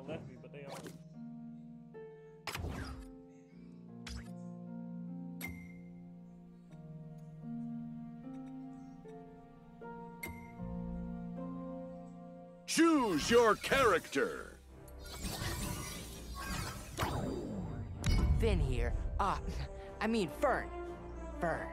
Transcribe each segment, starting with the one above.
haven't left me, but they are. Choose your character. Finn here. I mean Fern. Fern.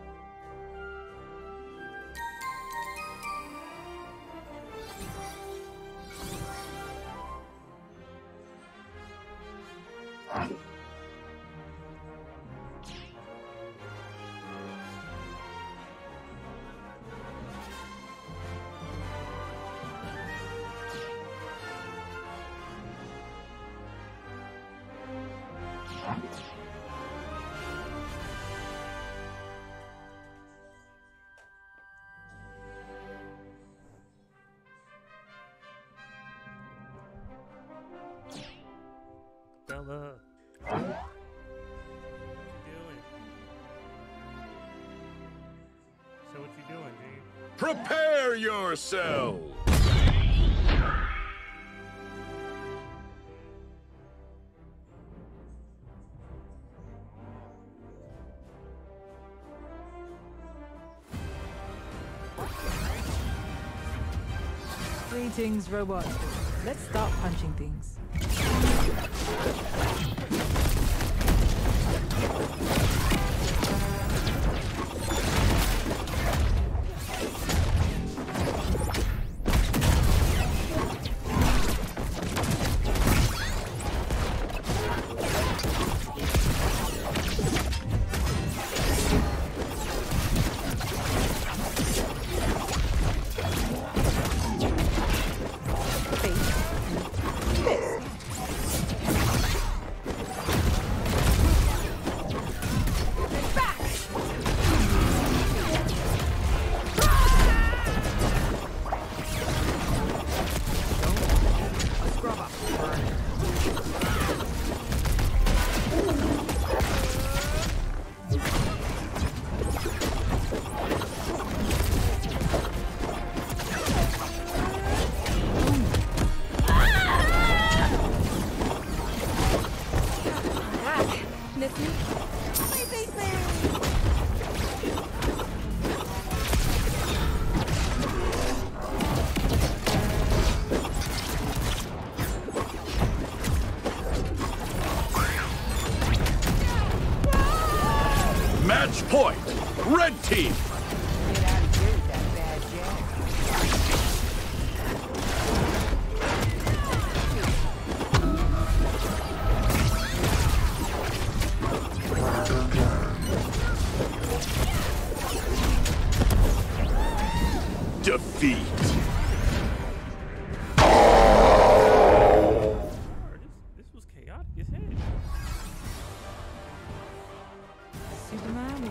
Bella. What you doing? So what you doing, G? Prepare yourself. Greetings, robot. Let's start punching things. Match point. Red team. Get out of here with that bad Defeat. This was chaotic as hell. Superman.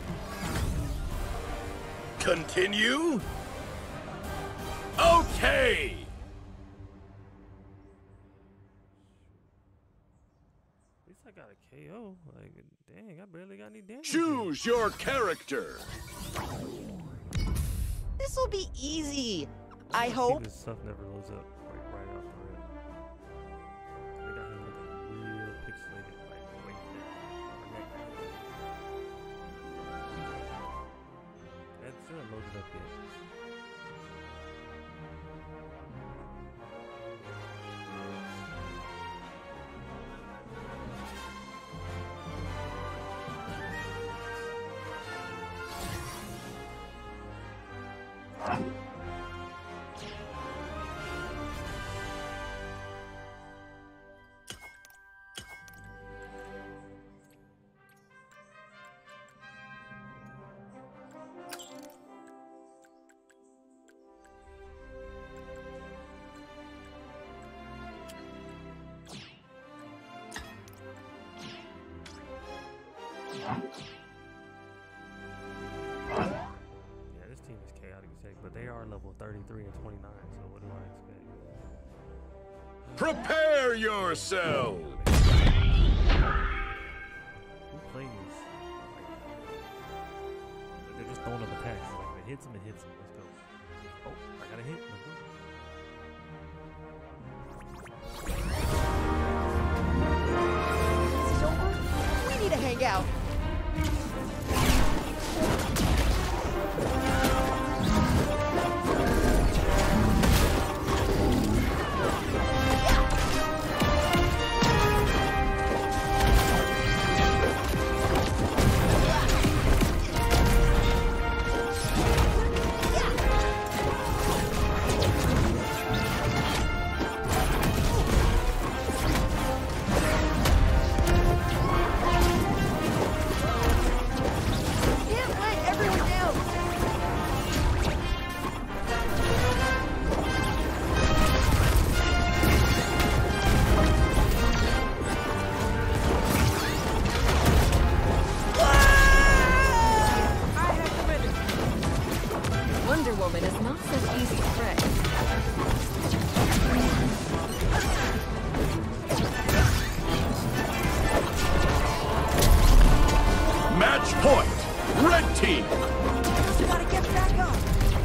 Continue. Okay. At least I got a KO. Like, dang, I barely got any damage. Choose your character. This will be easy. I see hope. this stuff never loads up like right off the rip. They got him looking real pixelated, like right there. That still ain't loaded up yet. Yeah, this team is chaotic as heck, but they are level 33 and 29, so what do I expect? Prepare yourself. Who plays? Like, they're just throwing up attacks. Like, if it hits them, it hits them. Let's go. Oh, I got a hit. Let's go. out. Wonder Woman is not such easy prey. Match point. Red team. You gotta get back up.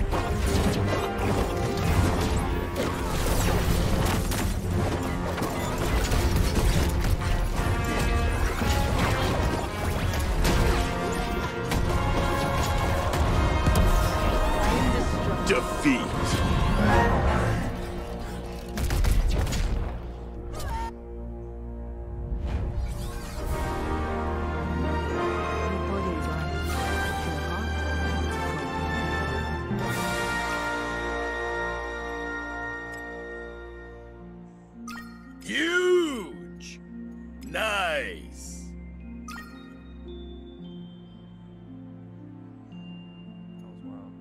Defeat. Everybody is Huge. Nice. That was wild.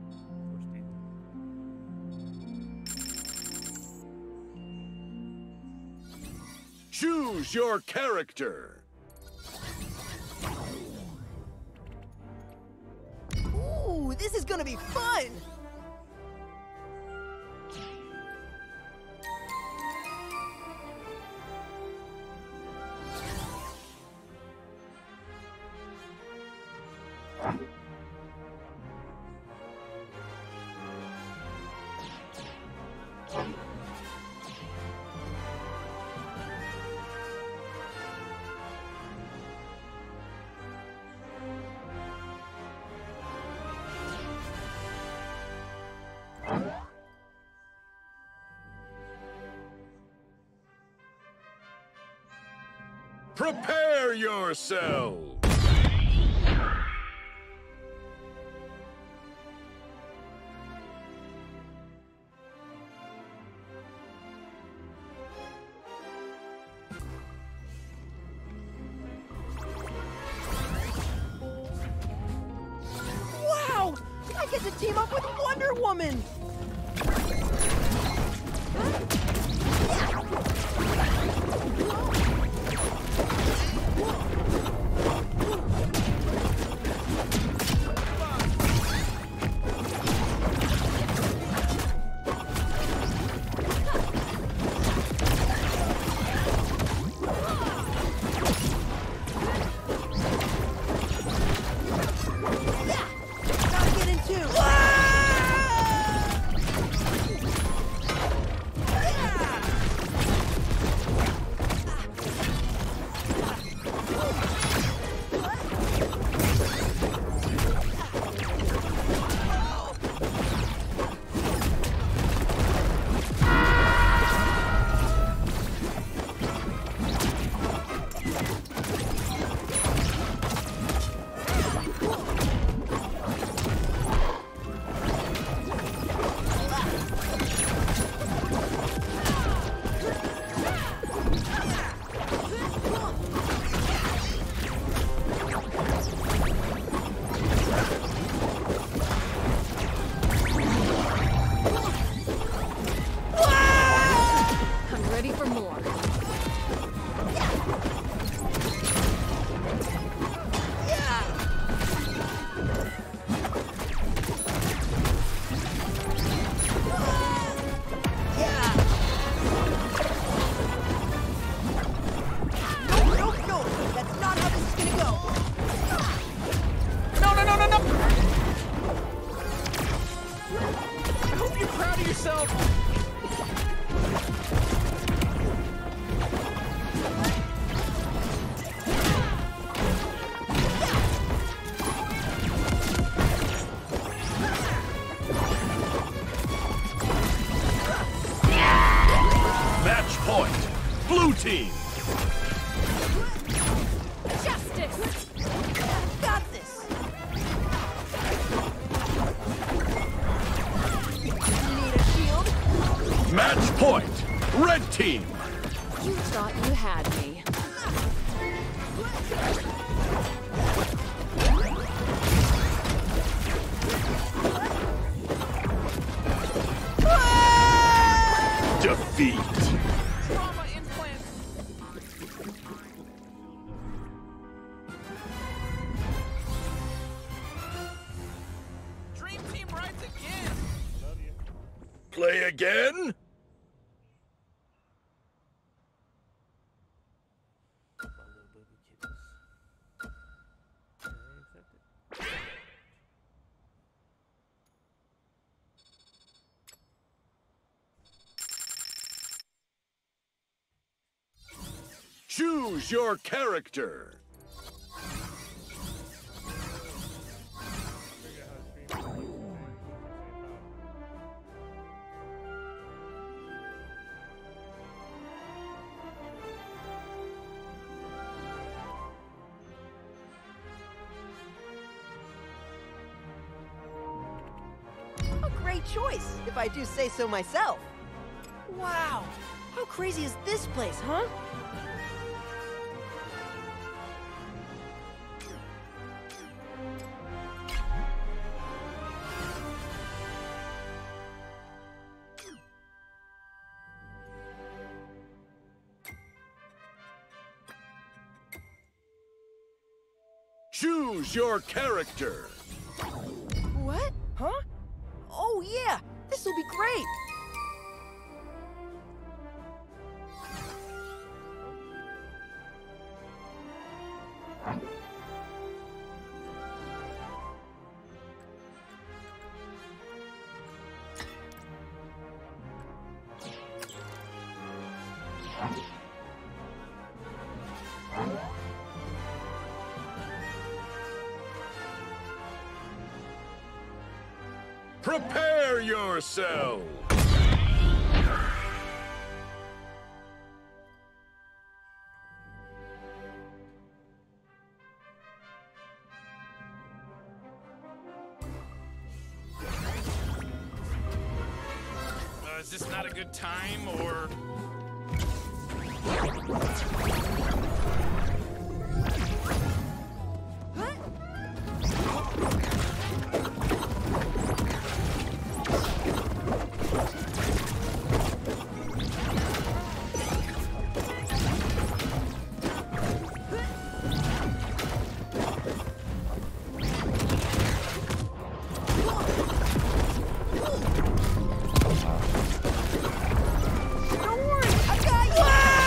First Ethan. Choose your character. Ooh, this is gonna be fun! Prepare yourselves. Wow! I get to team up with Wonder Woman! Gotta get in too! Team. Justice! Got this! Need a shield? Match point. Red Team. You thought you had me. Defeat. Trauma implant. Dream Team rides again. Play again? My little baby kittens. Okay, accepted. Choose your character. Figure out how to stream at the same time. A great choice, if I do say so myself. Wow, how crazy is this place, huh? Choose your character. What? Huh? Oh yeah, this'll be great! Prepare yourself. Is this not a good time, or? Don't worry, I got you!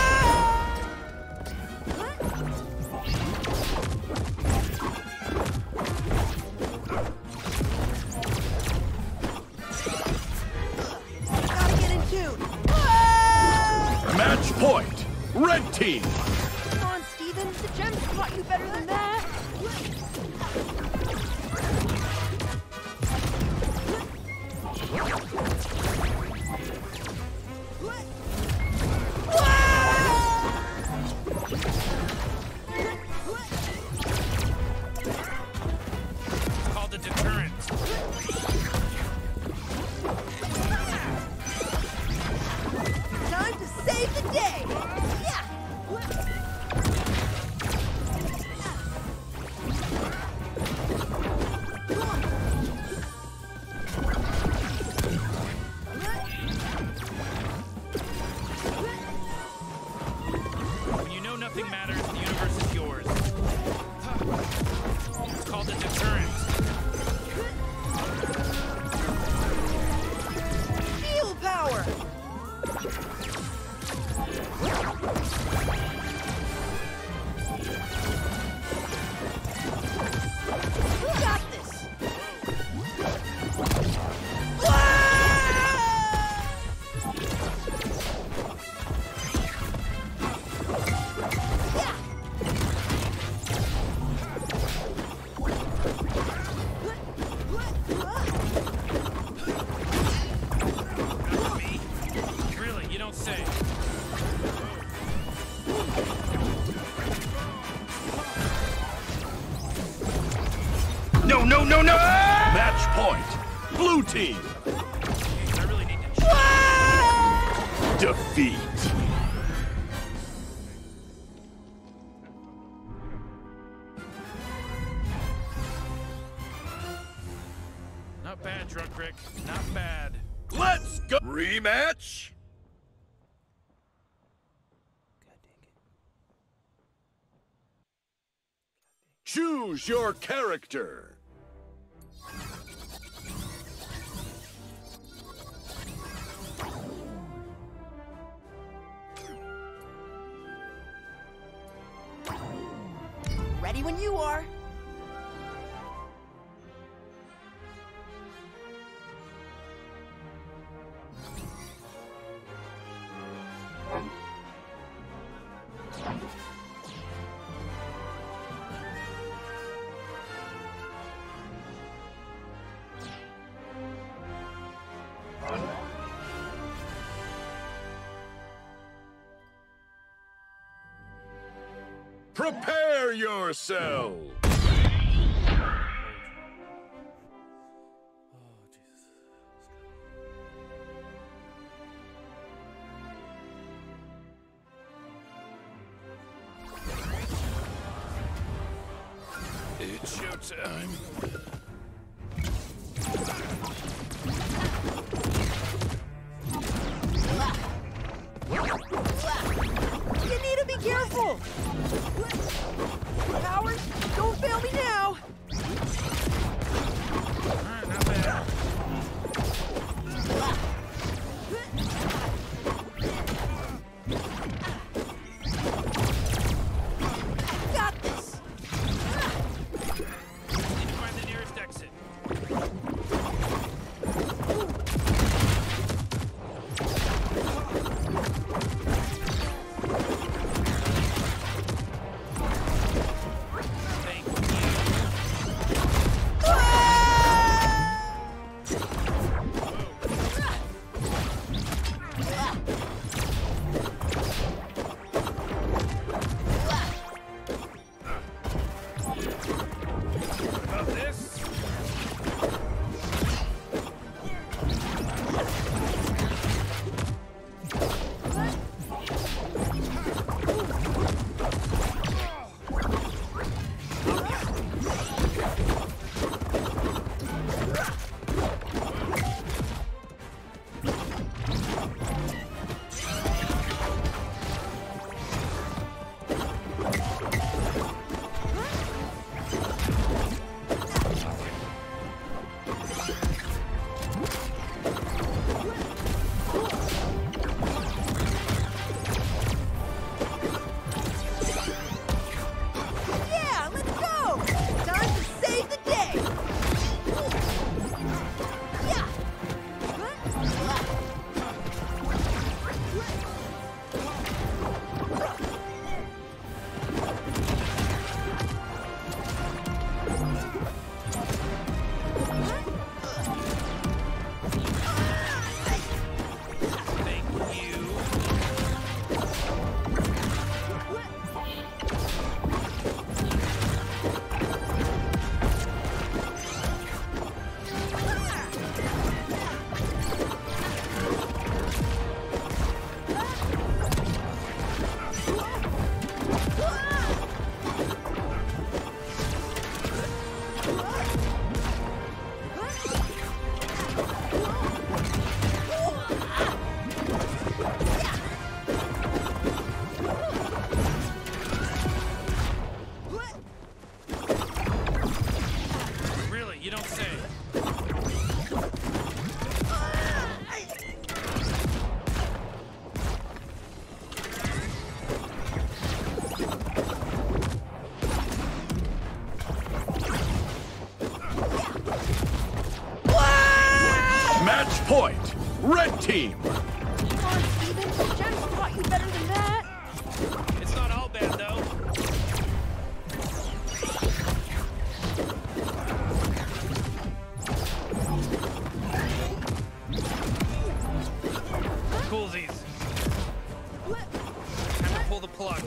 Gotta get in tune! Match point. Red Team. Come on, Steven, the gems taught you better than that! It's called a deterrent. Time to save the day! Yeah! no, no, no! Match point. Blue team. I really need to. Defeat. Not bad, Drunk Rick. Not bad. Let's go. Rematch. Choose your character. Ready when you are. Prepare yourself. Oh, Jesus. It's showtime. You need to be careful. Powers, don't fail me now. Alright, not bad. Got this. Need to find the nearest exit. Thank you. About this? Yeah, let's go. Time to save the day. Yeah. Thank you. Really, you don't say. Match point. Red team. Come on, Steven. Gems taught you better than that. It's not all bad, though. Coolsies. Time to pull the plug.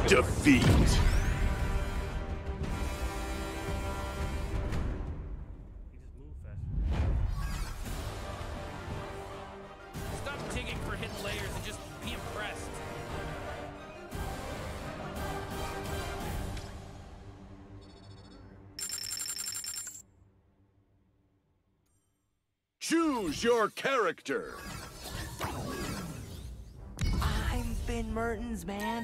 defeat. He just moved faster. Stop digging for hidden layers and just be impressed. Choose your character. I'm Finn Mertens, man.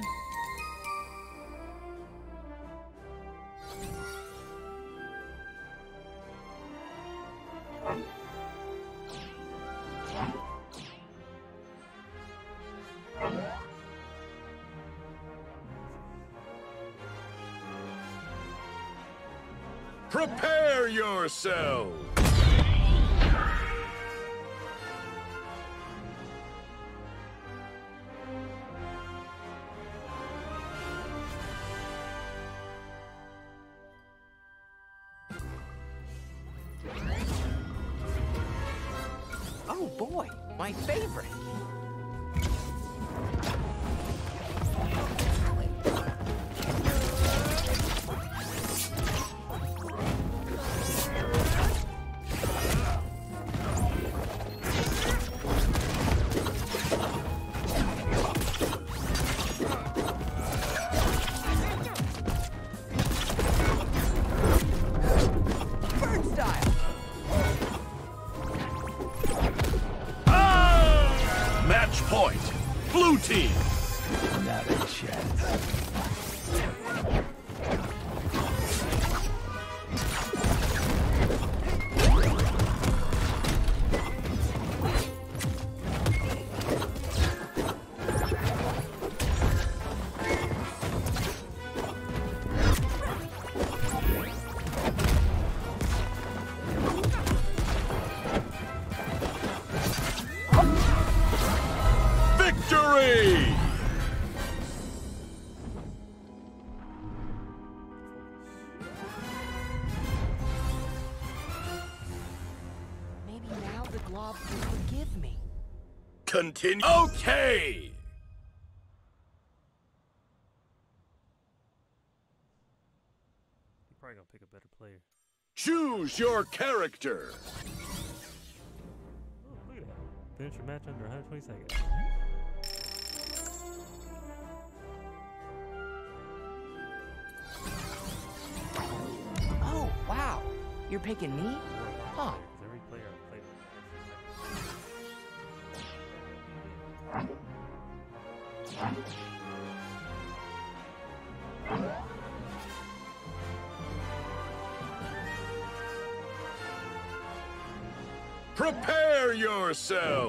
Prepare yourself. Oh boy, my favorite. Bird style. Match point. Blue team. Not a chance. Victory! Maybe now the glob will forgive me. Continue. Okay! He's probably gonna pick a better player. Choose your character. Oh, look at that. Finish your match under 120 seconds. Oh, wow. You're picking me? Huh. Because every player I've played with Prepare yourself.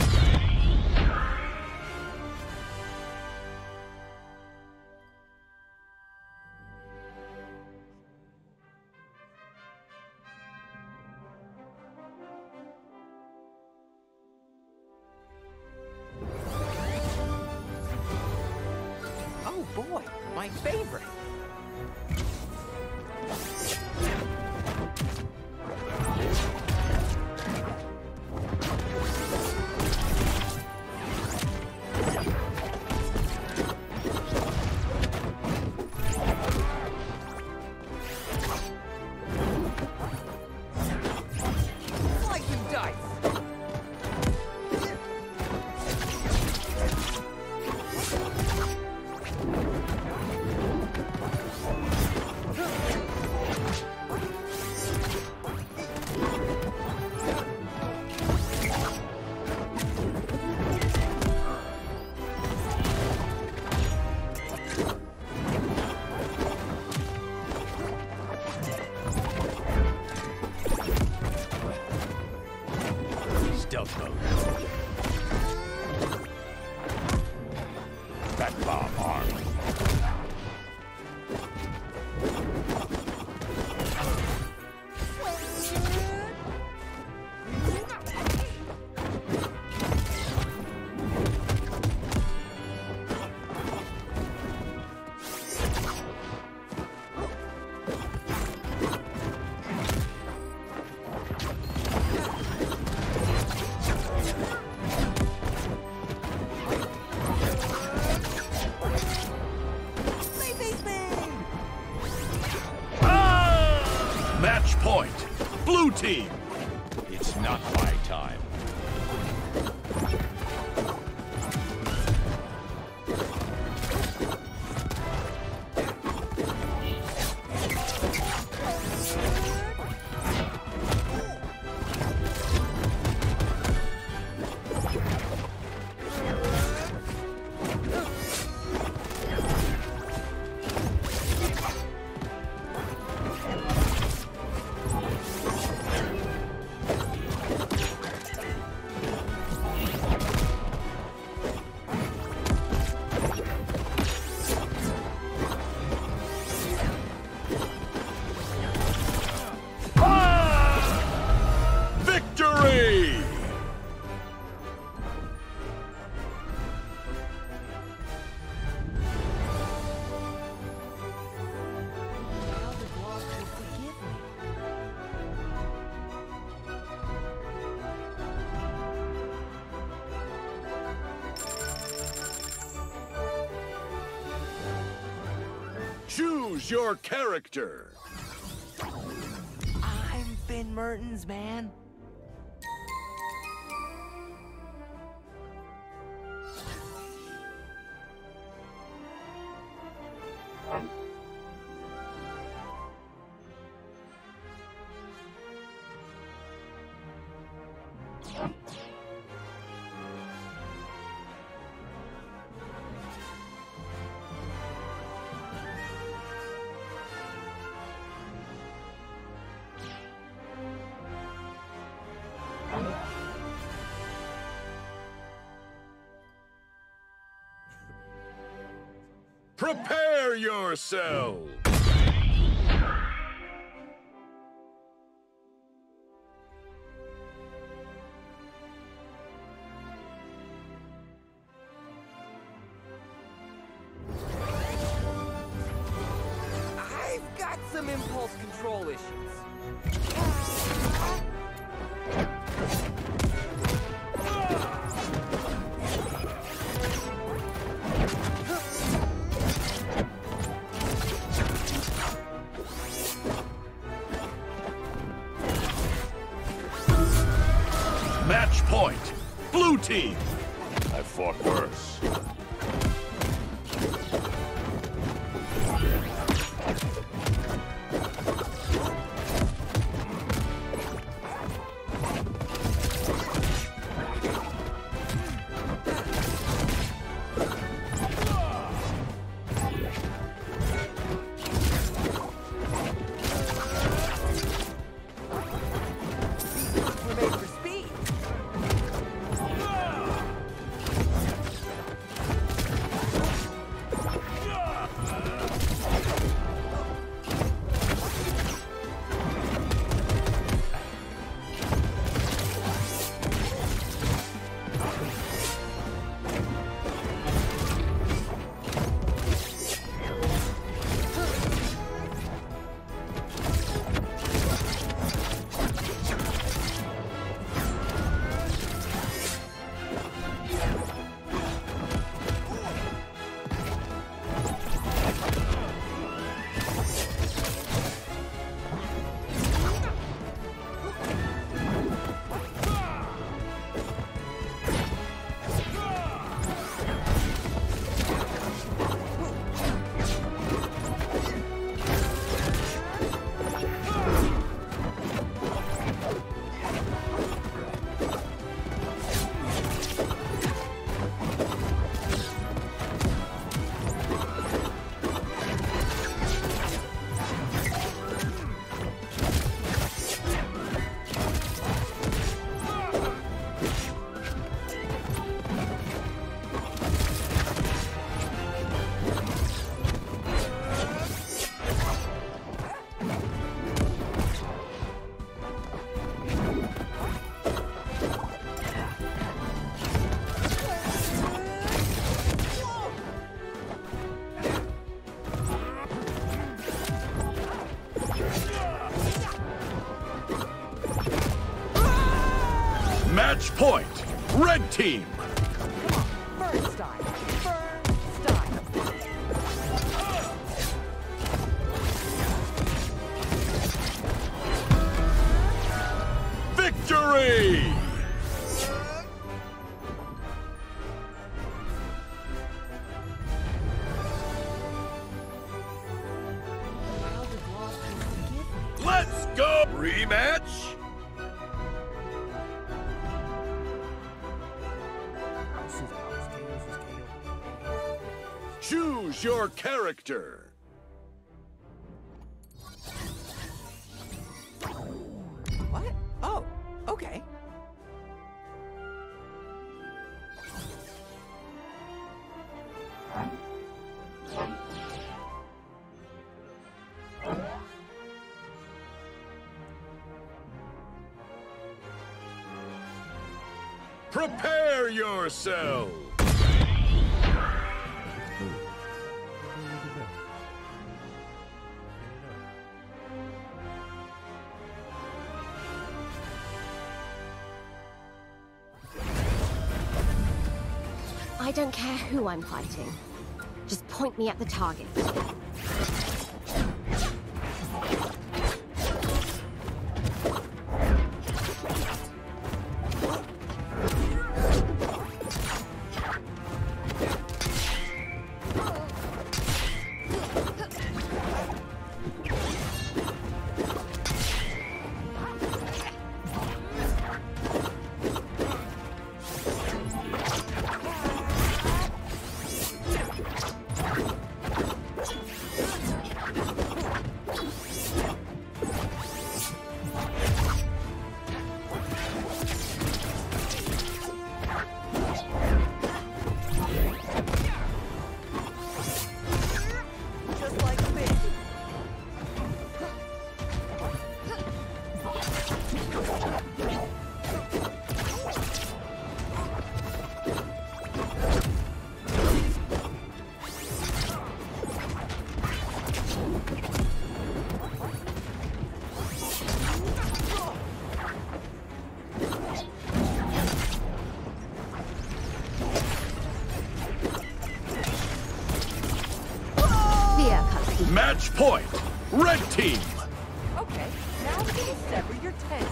Oh boy, my favorite. Slice and dice. Stealth mode. Back bomb armed. point. Blue team. It's not my time. Victory! Now the glob will forgive me. Choose your character. I'm Finn Mertens, man. Prepare yourself. I've got some impulse control issues. Match point. Blue team. I fought worse. We're made for speed. Match point. Red team. Burn style. Burn style. go! Rematch? Choose your character. What? Oh, okay. Prepare yourself. I don't care who I'm fighting. Just point me at the target. Just like me. Match point. Red team. Okay, now we're gonna sever your tail.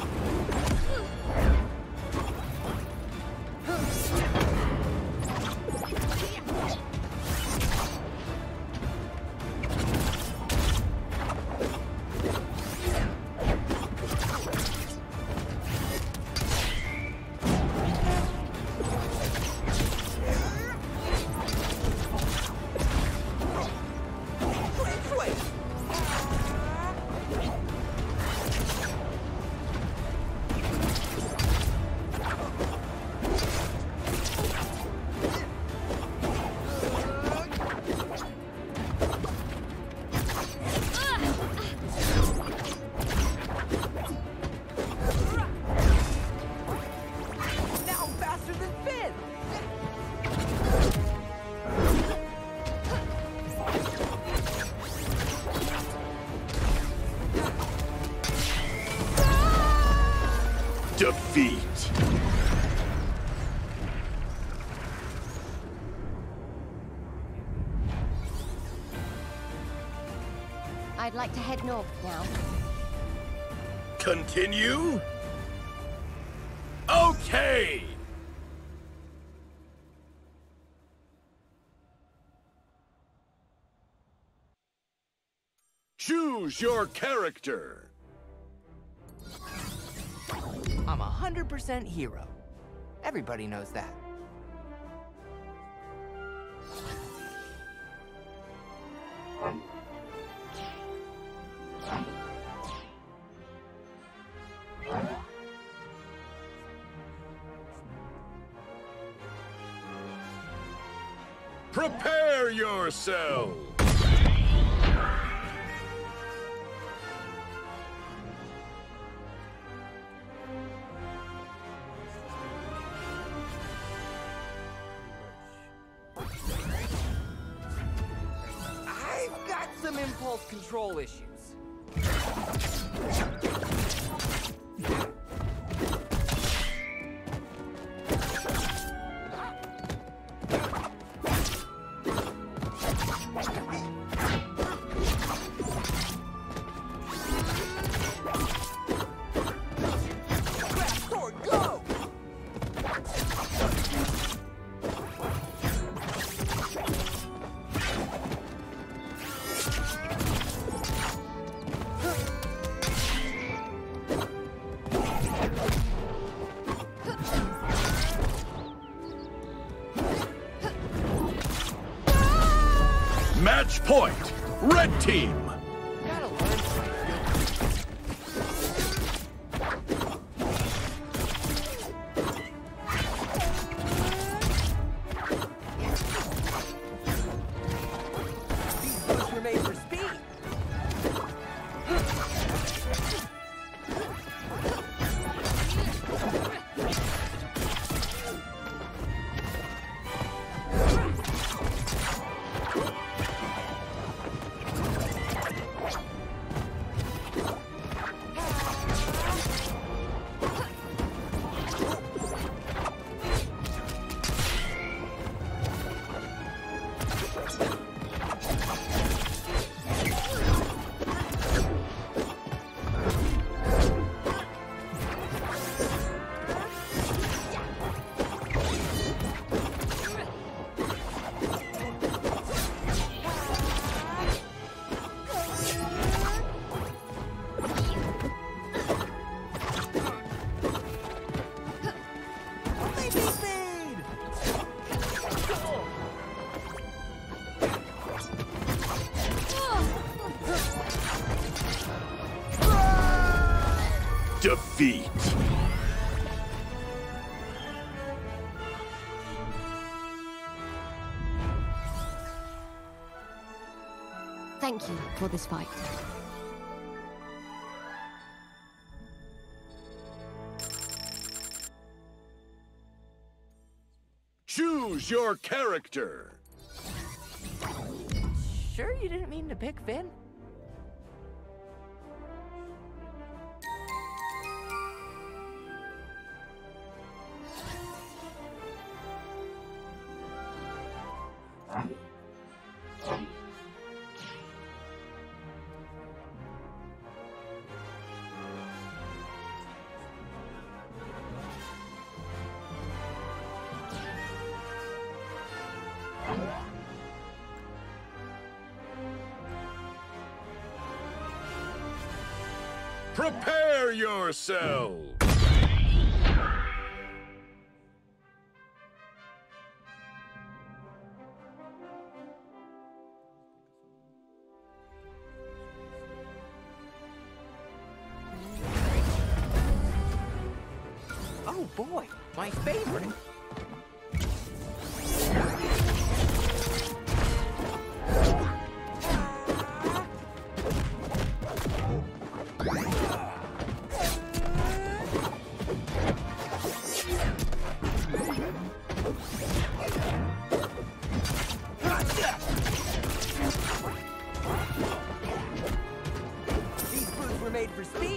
Now I'm faster than Finn! Defeat. I'd like to head north now. Continue? Okay! Choose your character. I'm 100% hero. Everybody knows that. Prepare yourself. I've got some impulse control issues. Fast sword, go! point! Red team! Gotta learn These boots were made for speed. Defeat! Thank you for this fight. Choose your character! Sure you didn't mean to pick Finn? Prepare yourself! Oh boy, my favorite. These boots were made for speed.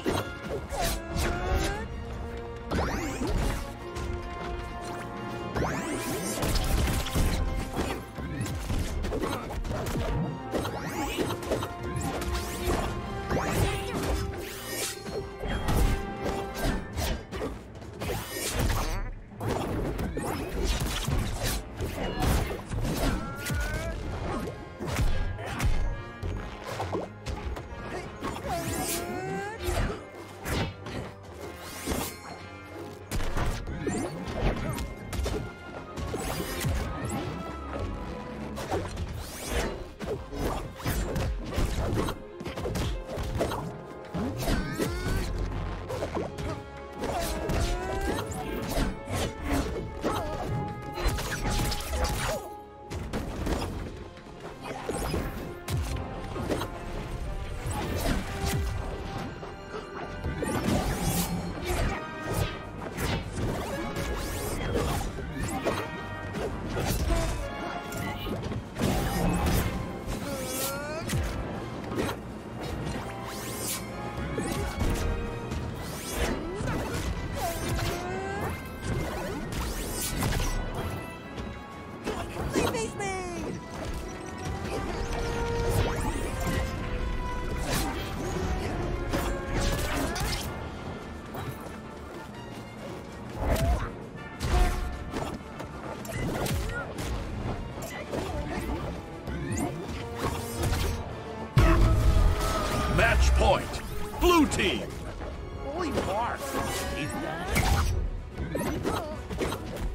Match point! Blue team! Holy bark. He's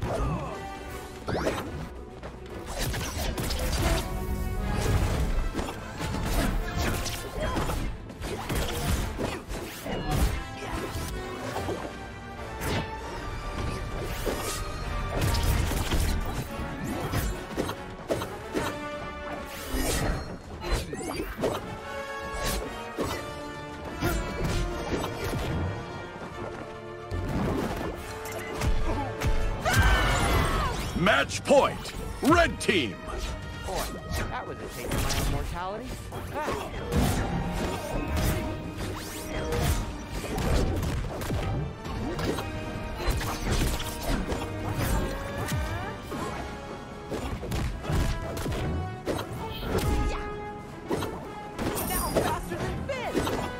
done. Match point! Red team! Boy, that was a taste of my own mortality. Ah. Now I'm faster than Finn!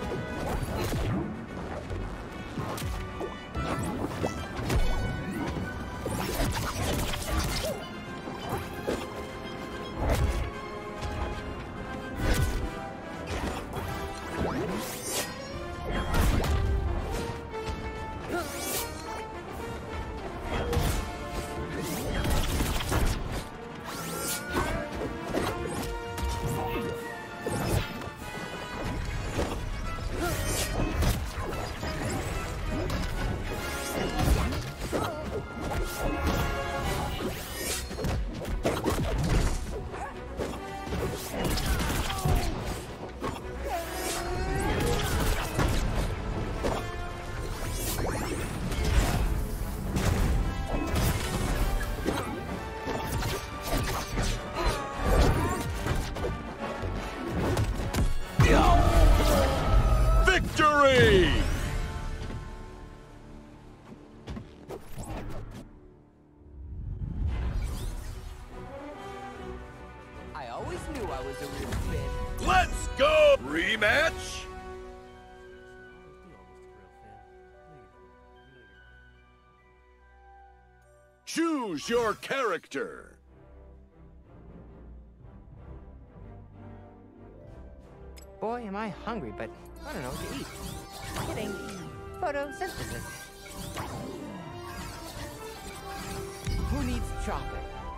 Victory! I always knew I was a real Finn. Let's go! Rematch? Choose your character. Boy, am I hungry, but I don't know what to eat. Kidding. Photosynthesis. Who needs chocolate?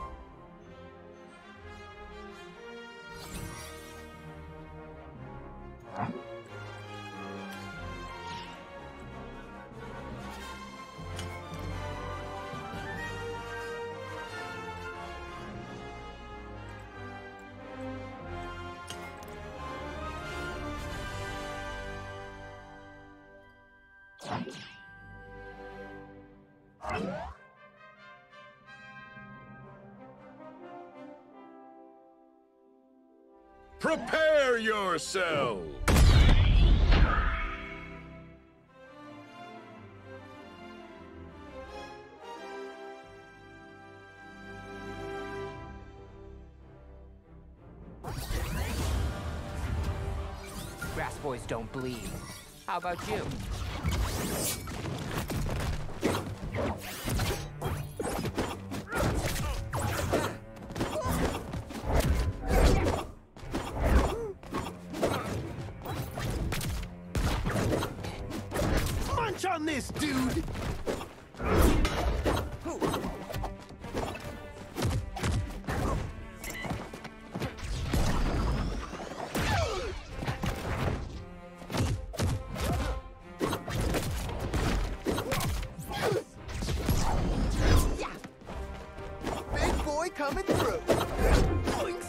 Prepare yourself! Grass boys don't bleed. How about you? Munch on this, dude! Big boy coming through! Boinks.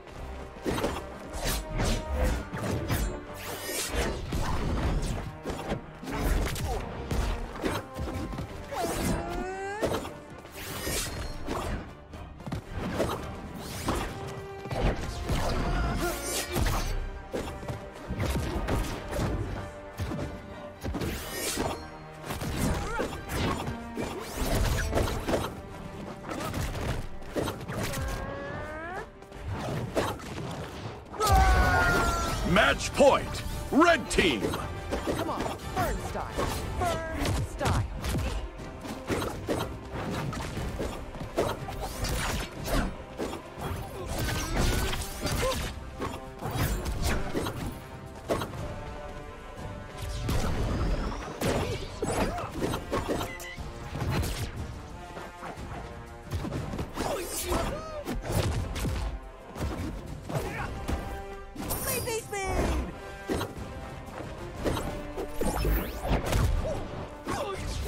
Match point! Red team! Come on, burn style. Burn style. Lazy speed!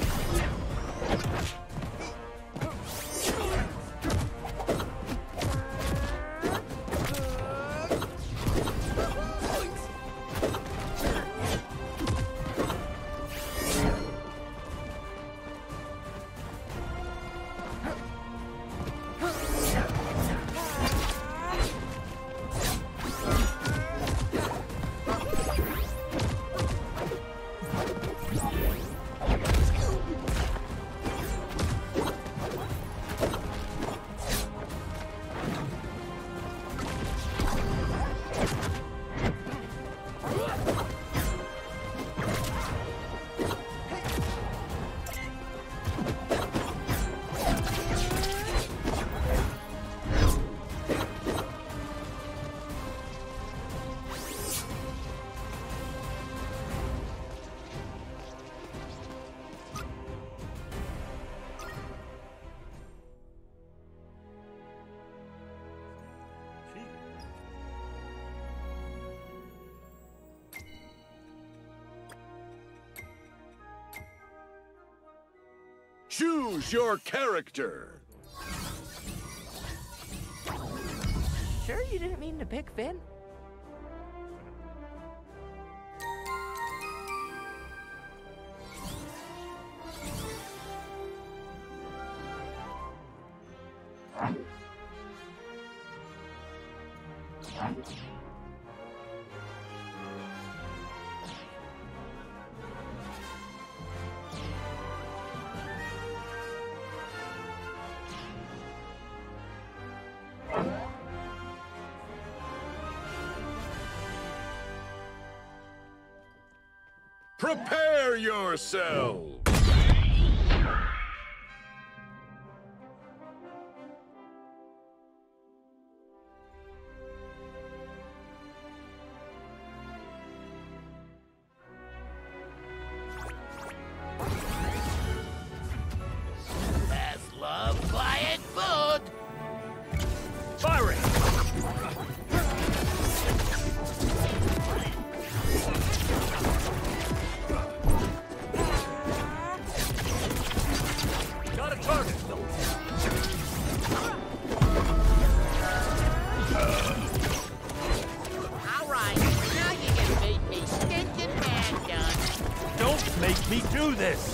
Choose your character. Sure you didn't mean to pick Finn? Prepare yourself. As love, quiet food. Firing. Got a target. All right, now you can make a stinking man done. Don't make me do this.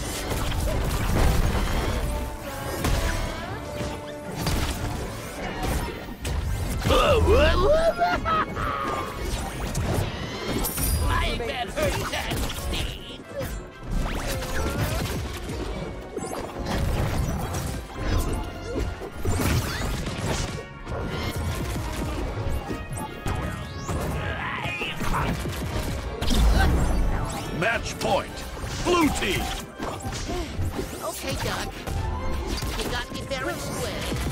I bet hurt that Steve. Match point. Blue team. Okay, Doug. You got me fair and square.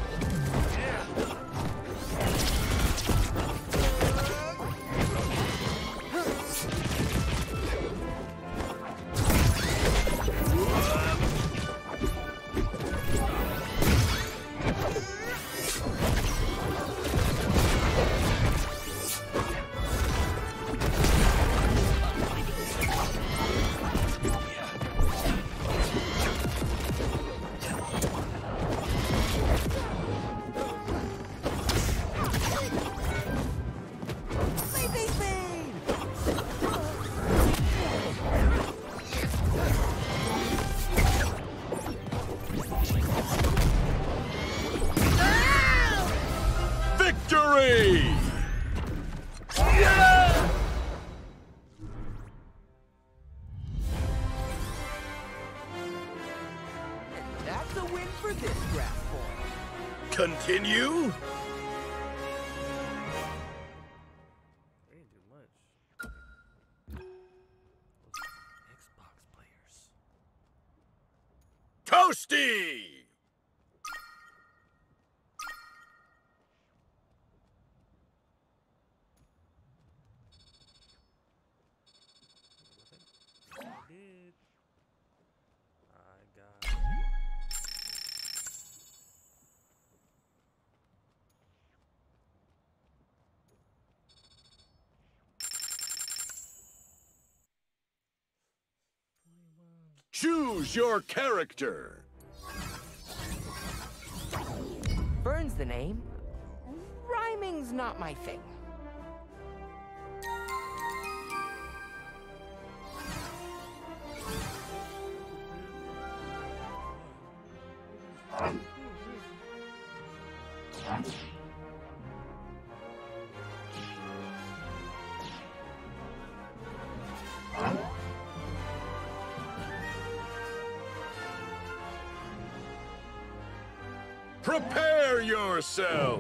Victory! That's a win for this draft boy. Continue? They didn't do much. Those Xbox players. Toasty! I did. I got. Choose your character. Vern's the name. Rhyming's not my thing. Prepare yourself.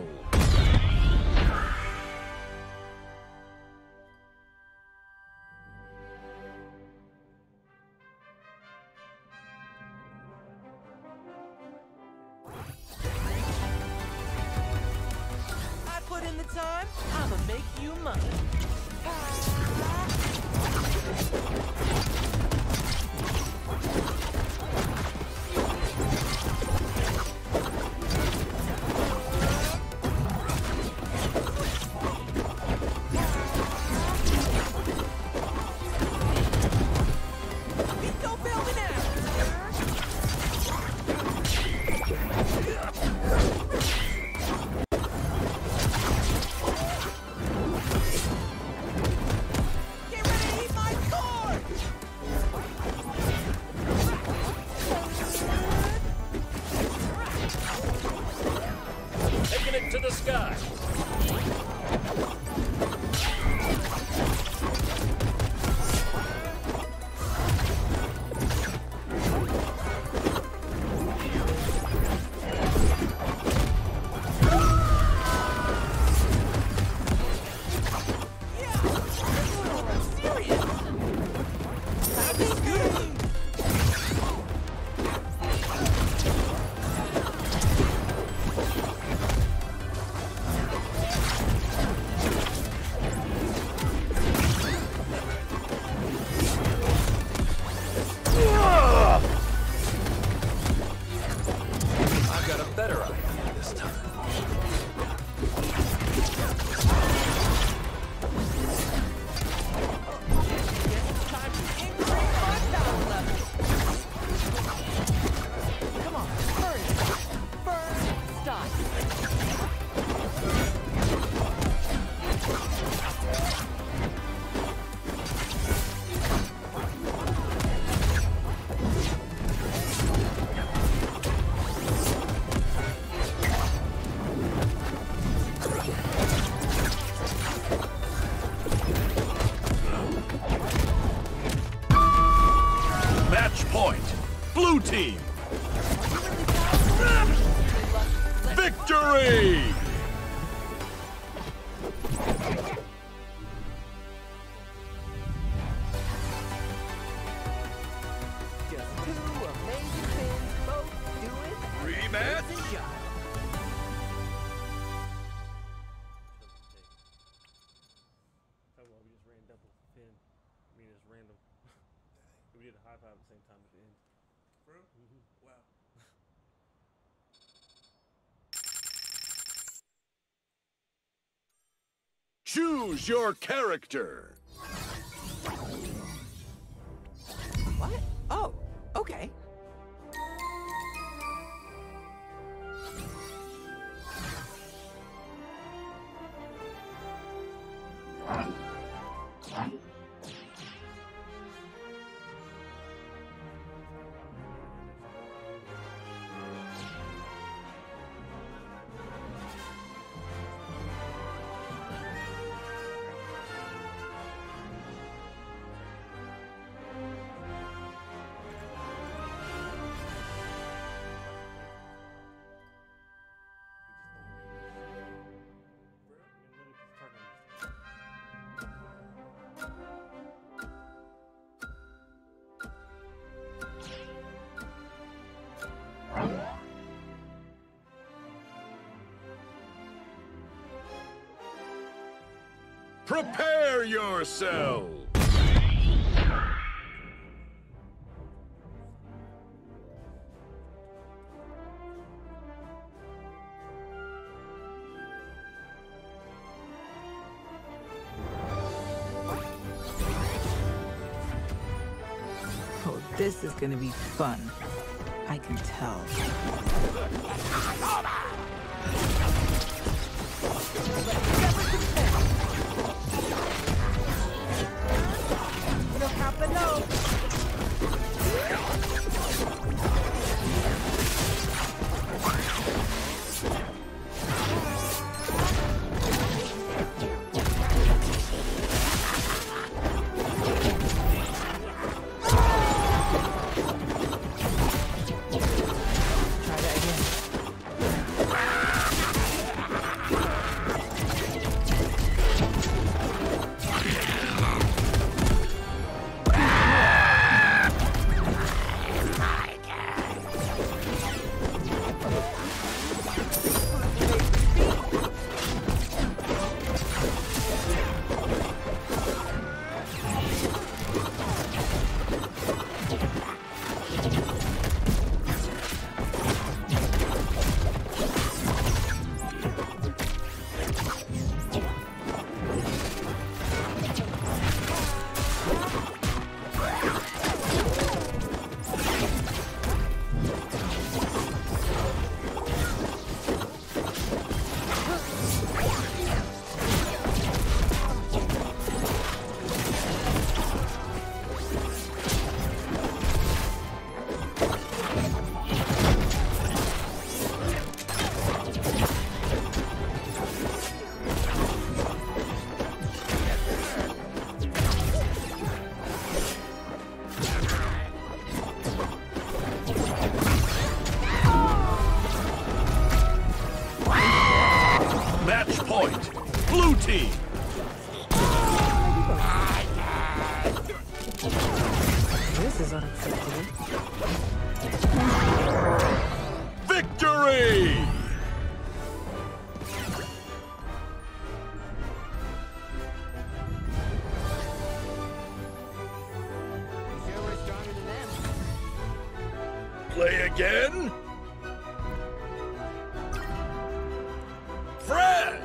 I put in the time, I'ma make you money. Don't fail me now! team. Victory! Just two amazing things, both doing Rematch? the job. Talk about we just ran double pin. I mean, it's random. We did a high five at the same time at the end. For real? Wow. Choose your character. What? Oh, okay. Prepare yourself. Oh, this is gonna be fun. I can tell. No papa, no. Try that again. Match point. Blue team. This is unacceptable. Victory! Sure we're stronger than them. Play again. Fresh!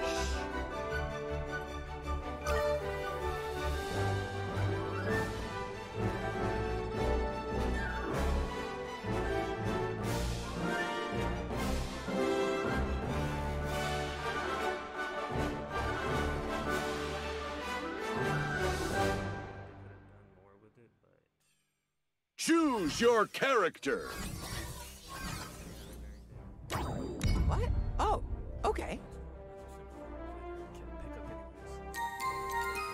More with it, but Choose your character. What? Oh, okay. can't pick up anyways.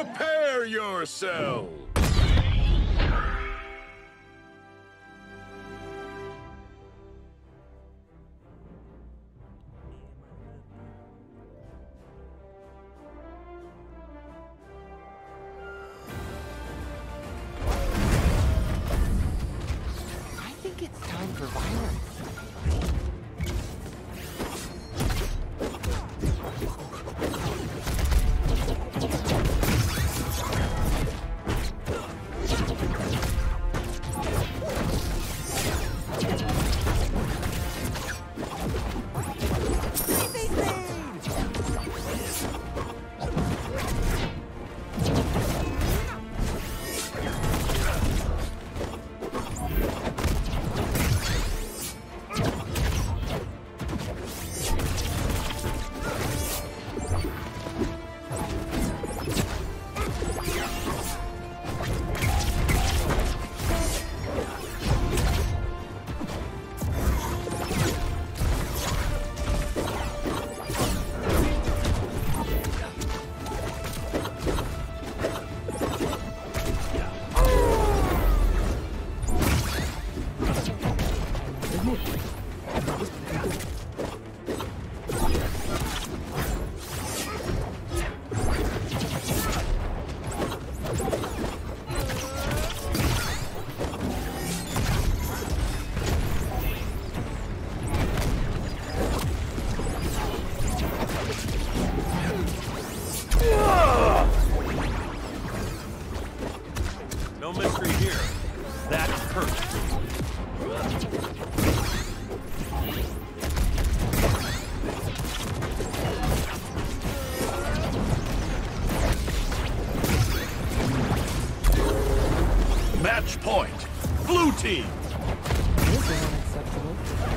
Prepare yourself! I think it's time for violence. No mystery here. That's perfect. Match point. Blue team. This is unacceptable.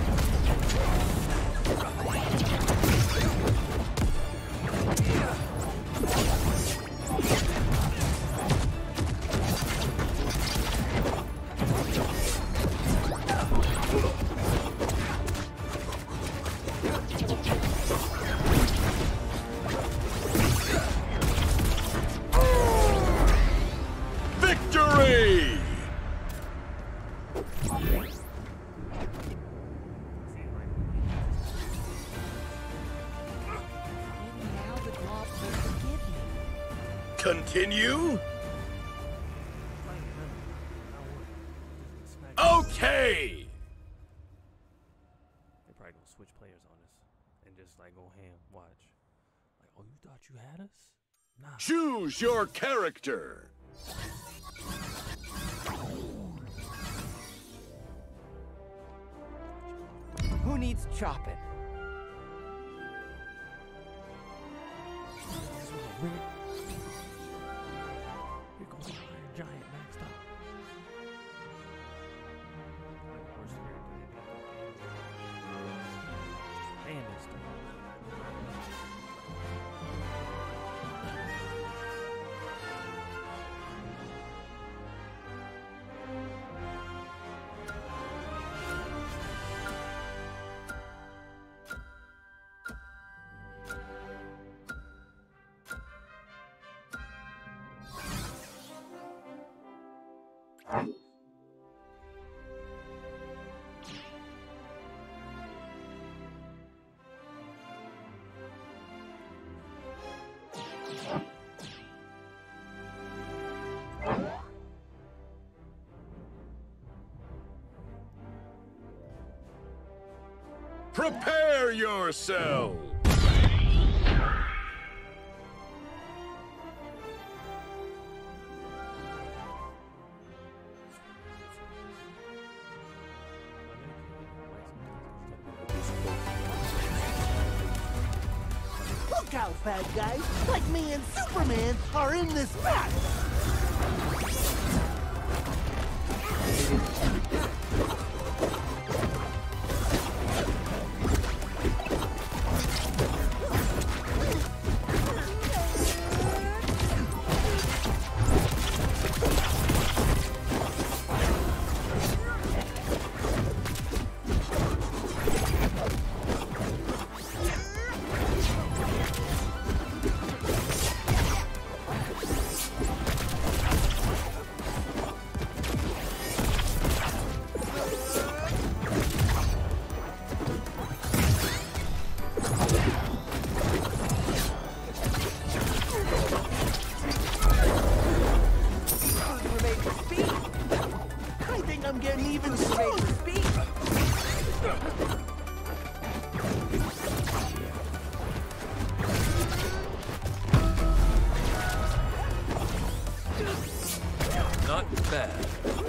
Victory! Maybe now the gloves will forgive me. Continue? Smack. Okay! They probably gonna switch players on us and just like go ham. Watch. Like, oh, you thought you had us? Nah. Choose your character. Who needs chopping? This was a weird. Here goes the Iron Giant maxed out. Like, worst character in the Man, this stuff. Prepare yourself. Look out, bad guys! Like me and Superman are in this match! Speed! I think I'm getting even stronger. Speed! Not bad.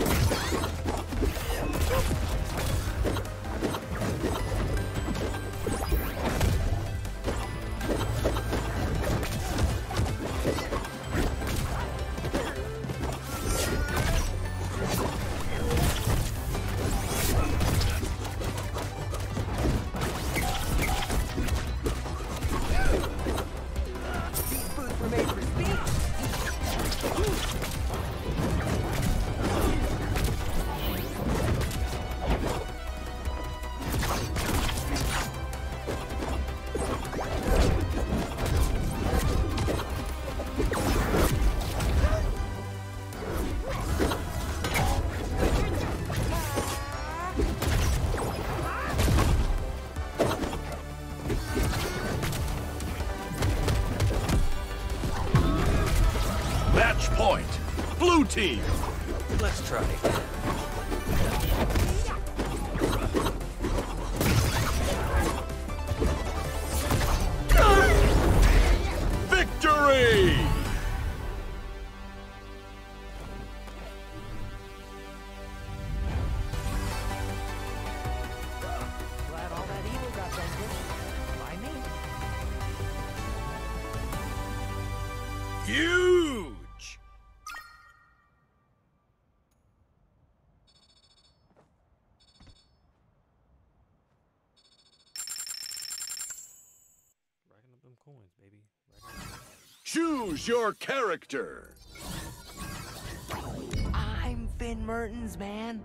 These boots were made for speed! Match point. Blue team. Let's try again. Victory! Glad all that evil got vanquished. By me. Huge! Racking up them coins, baby. Racking up. Choose your character. I'm Finn Mertens, man.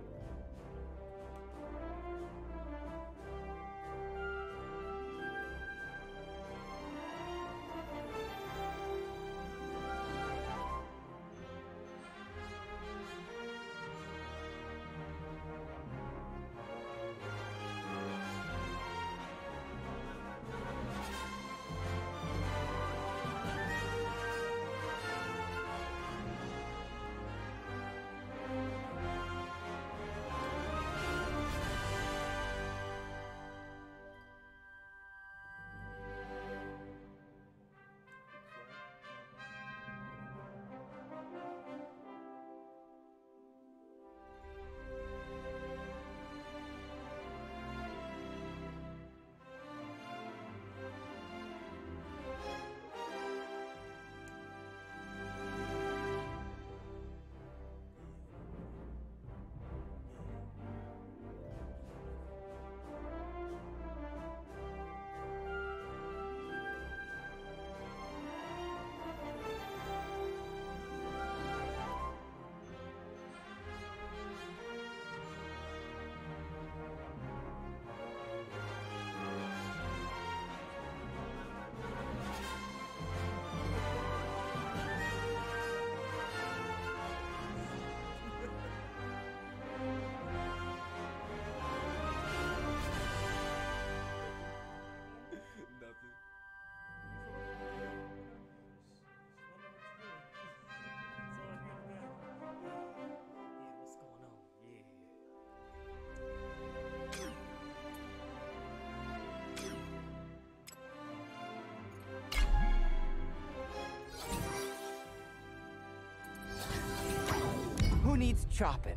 Who needs chopping?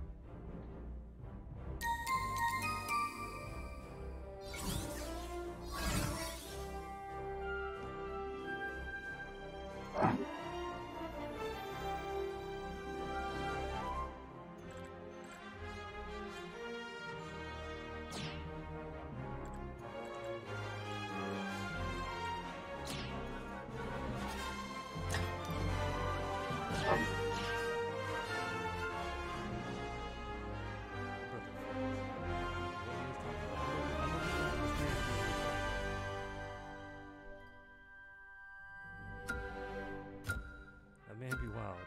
That man be wild.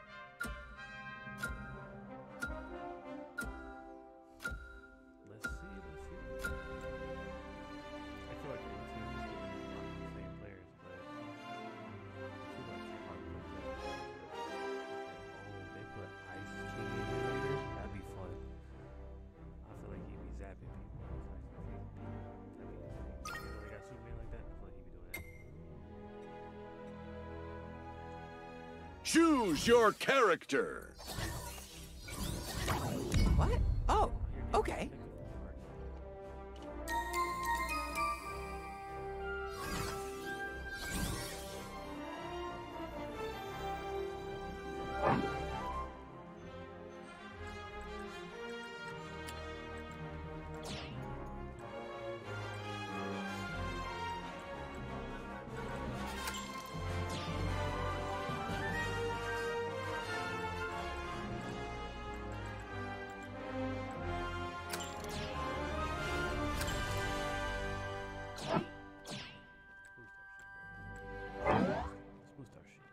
Let's see. I feel like the team is the same players, but too much hard to play. Oh, they put Ice King Choose your character. What? Oh, okay. Let's boost our shit.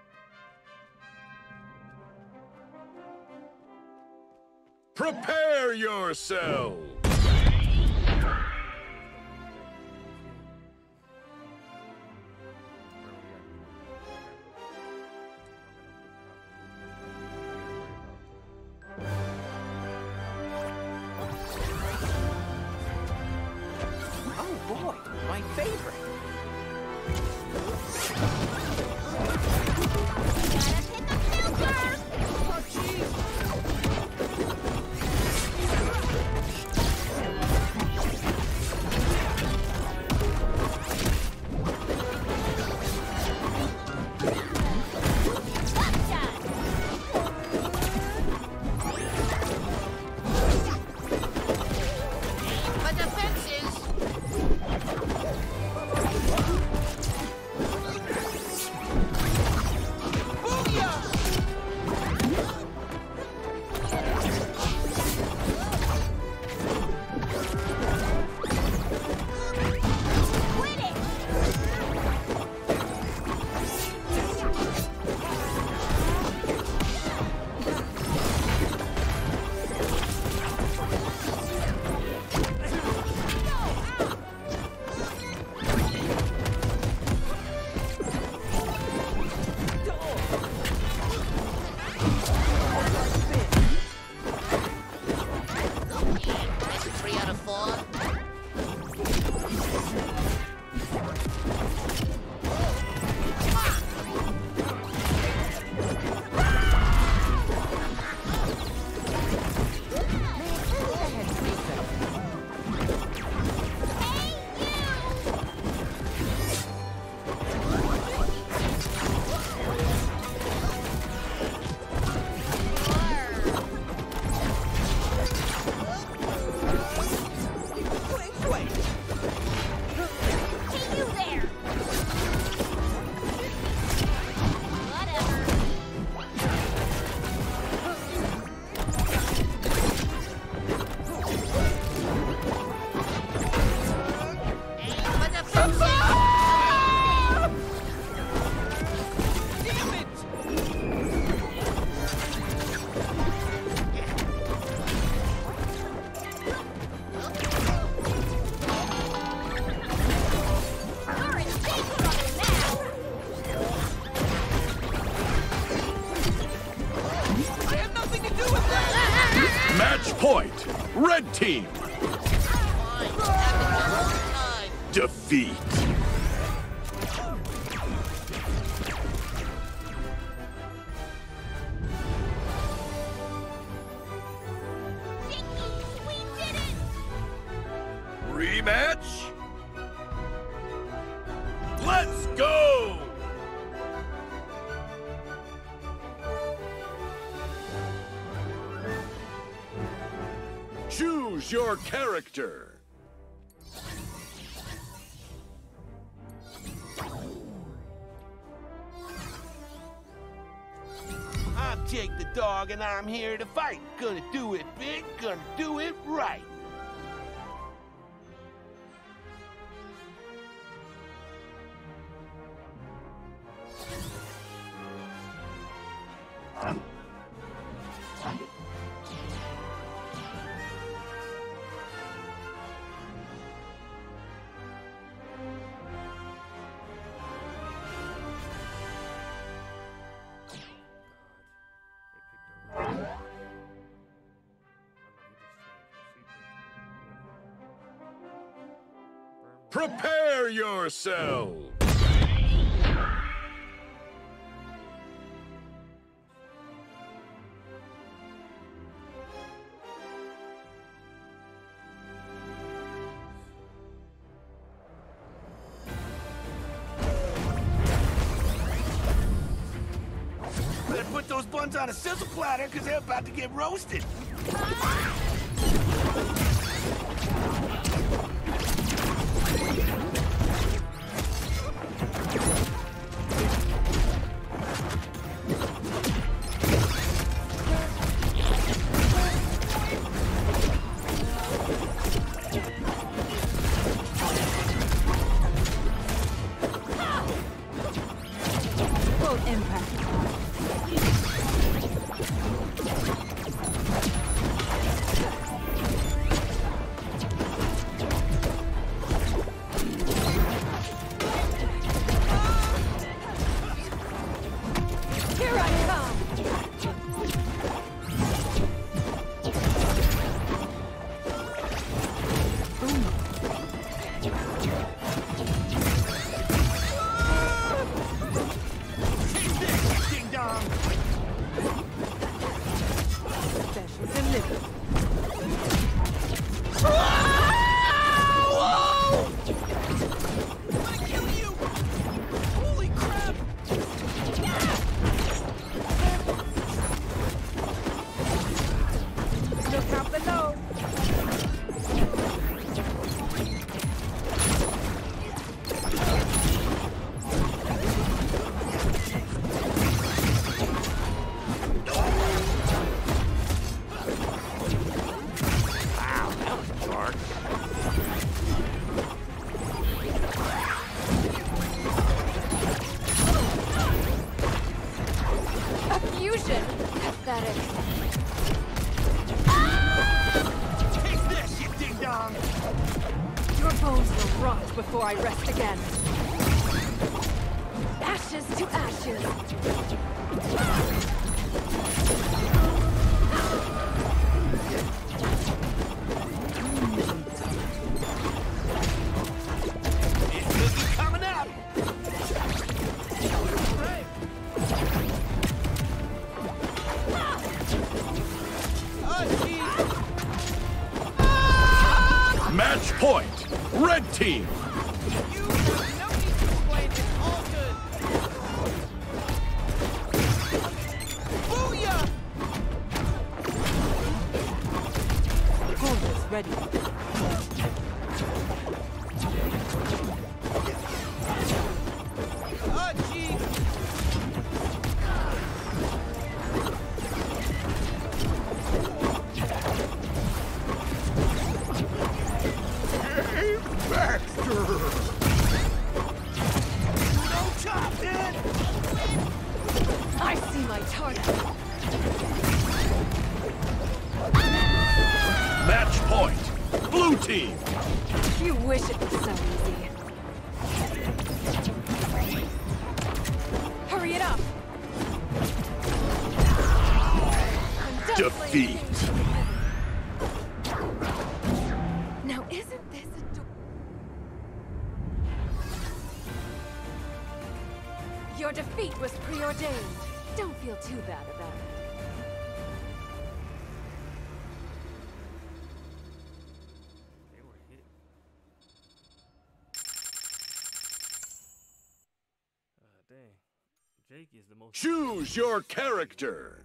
Prepare yourself. Oh boy, my favorite. For the fences! That's a 3 out of 4. Hey, you there! Whatever. Aim for the fences! Damn it! You're in big trouble now! I have nothing to do with that! Match point. Red team. Fine, it's happened a long time. Defeat. Dinky, we did it! Rematch? Let's go! Choose your character. I'm Jake the dog, and I'm here to fight. Gonna do it big, gonna do it right. Prepare yourself. put those buns on a sizzle platter because they're about to get roasted. Full impact. Here I come! Take this, ding dong! Special delivery. Holy crap! Look out below. Wow, that was dark. A fusion. Pathetic. Take this, you ding dong! Your bones will rot before I rest again. Ashes to ashes. It's looking coming up! Match point. Red team. Always ready. I see my target. Match point. Blue team. You wish it was so easy. Hurry it up. I'm done playing Defeat. games. Now isn't this adorable? Your defeat was preordained. Don't feel too bad about it. They were hit. Dang. Jake is the most. Choose your character.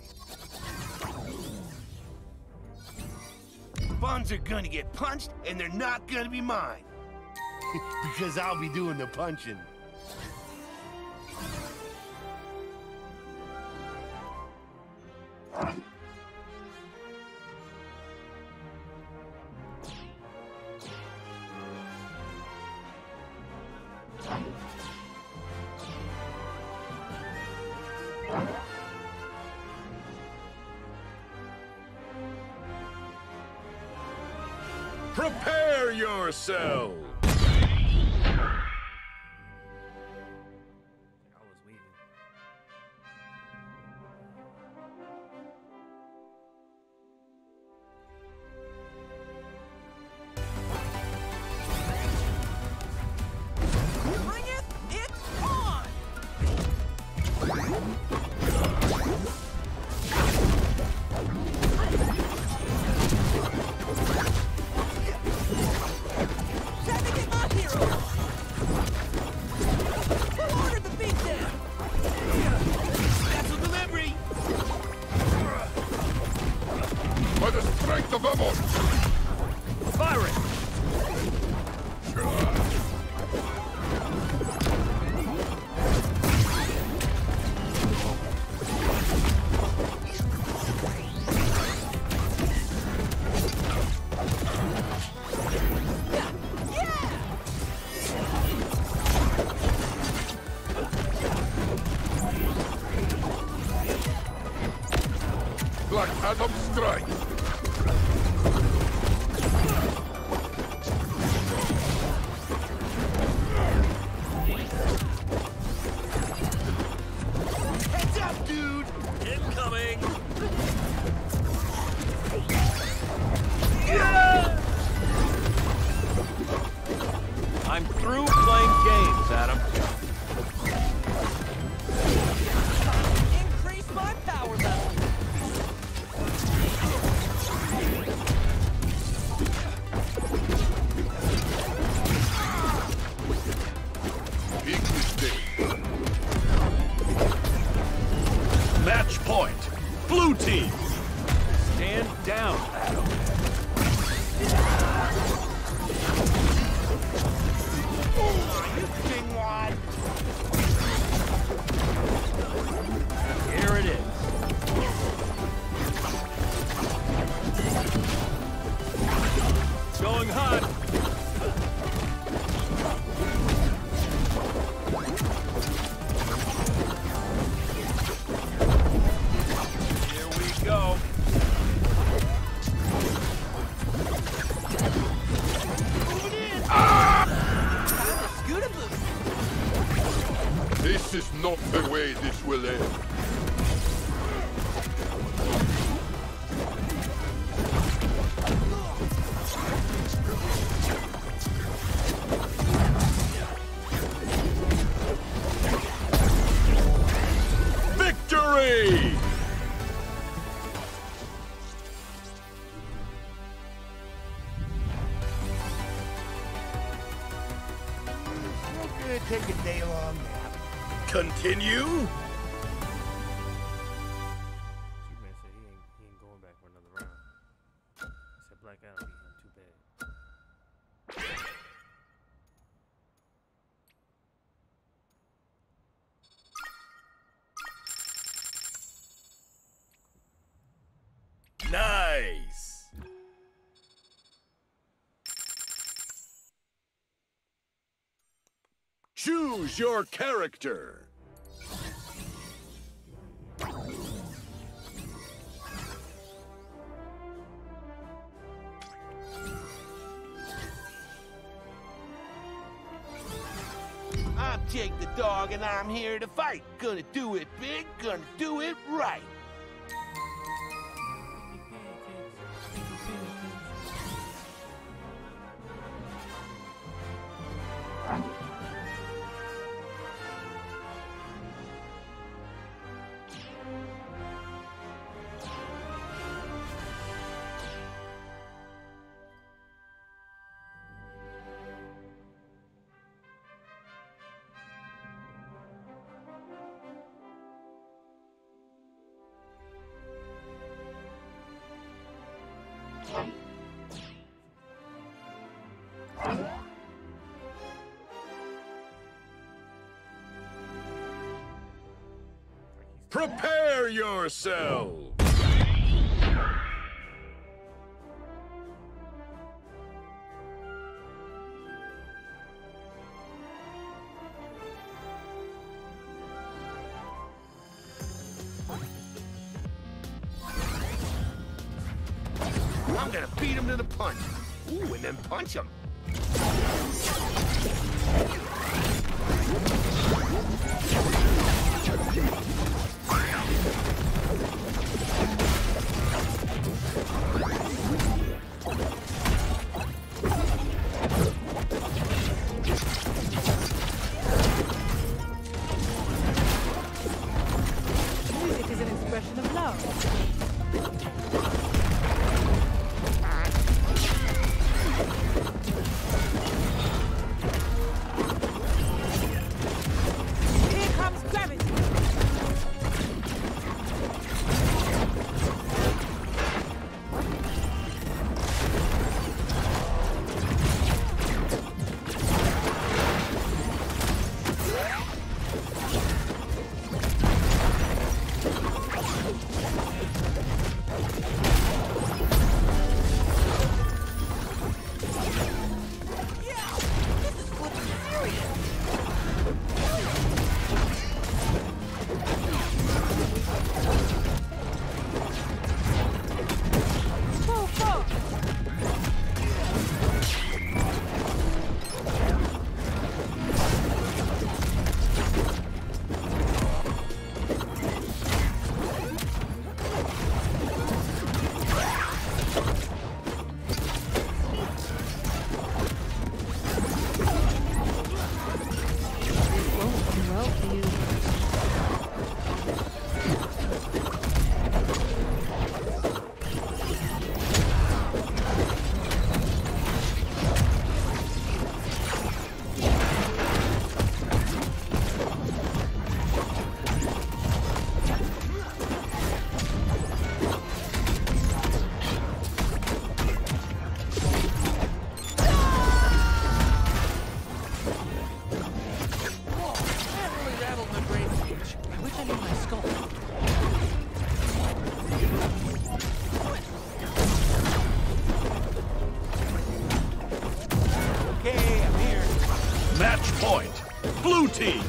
Buns are gonna get punched, and they're not gonna be mine. Because I'll be doing the punching. Prepare yourself. I was weaving. Bring it! It's on! Set the vamos! Fire it! Black Adam strike! Heads up, dude! Incoming! I'm through playing games, Adam. Increase my power level. Big mistake. Match point. Blue team. Stand down, Adam. You dingwad! Here it is. Going hot. Here we go. Scootaloo. This is not the way this will end. Victory! No good take a day-long nap. Continue? Superman said he ain't going back for another round. He said Black Adam beat him too bad. Nice! Choose your character. I'm Jake the Dog, and I'm here to fight. Gonna do it big, gonna do it right. Prepare yourself! I'm gonna beat him to the punch. Ooh, and then punch him. Music is an expression of love. Here comes gravity. Match point. Blue team.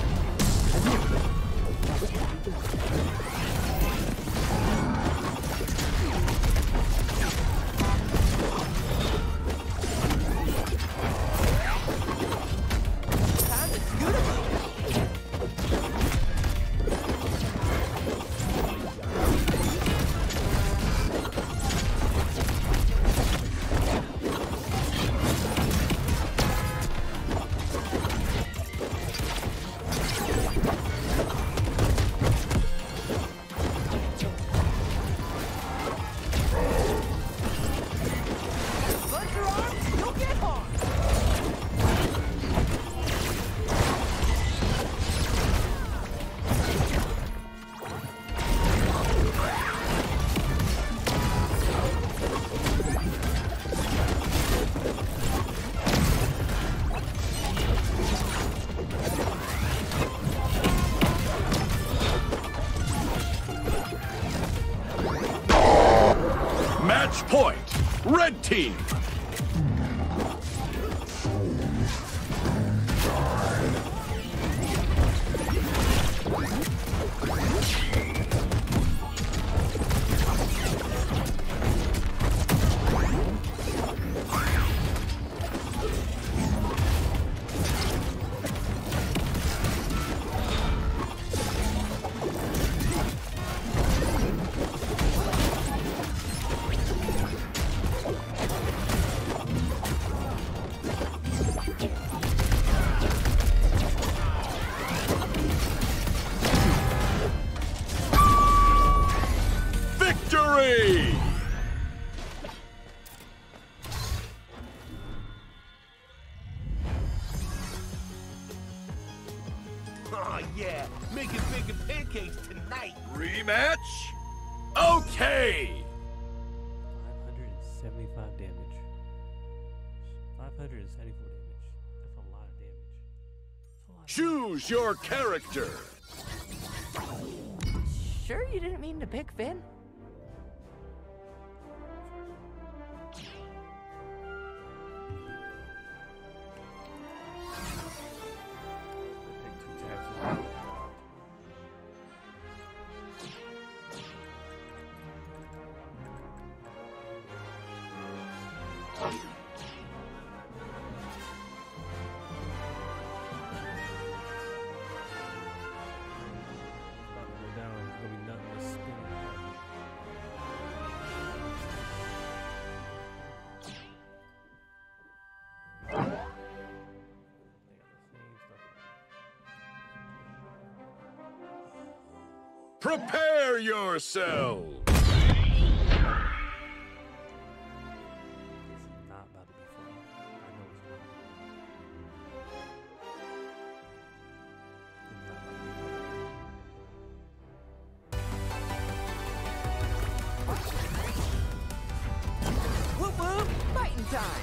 Match point. Red team. Victory! Oh, yeah. Making bigger pancakes tonight. Rematch? Okay! 575 damage. 574 damage. That's a lot of damage. That's a lot of Choose your character. Sure you didn't mean to pick Finn? Prepare yourself. This is not about to be fun. I know it's not. It's not about to be fun. Whoop whoop! Fighting time!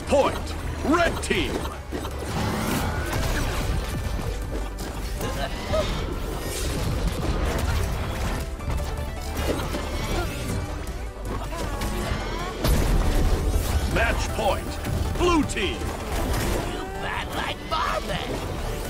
point! Red team! Match point! Blue team! You bad like Marvin.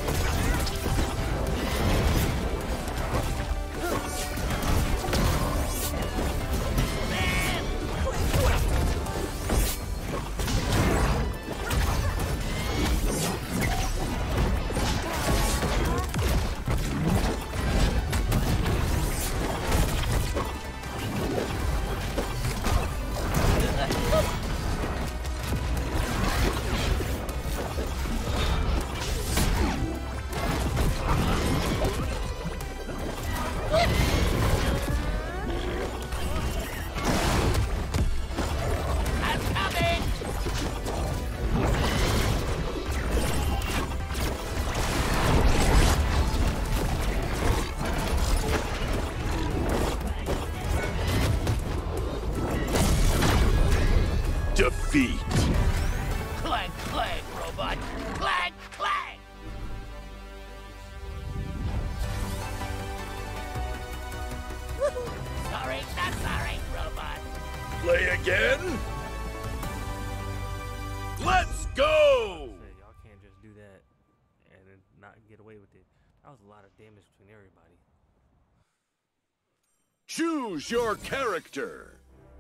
Defeat. Clank, clank, robot. Clank, clank. Sorry, not sorry, robot. Play again? Let's go! Say, y'all can't just do that and then not get away with it. That was a lot of damage between everybody. Choose your character.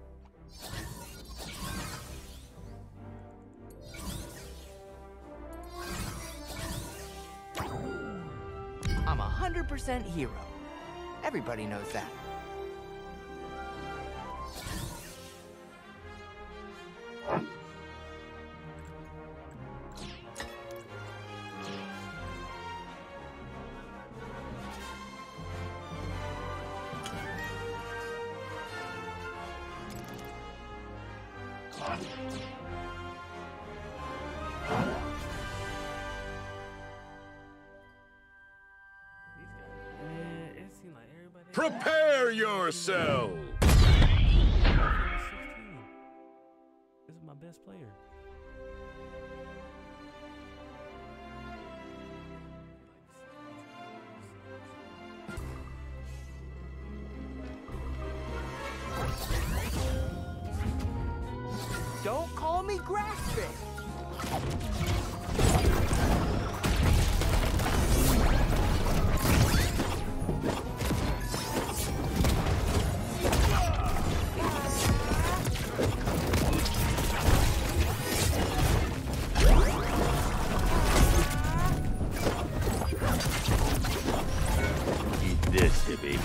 I'm 100% hero. Everybody knows that. Man, it seemed like everybody. Prepare yourself. 16. This is my best player. Don't call me grasping. Eat this, hippie.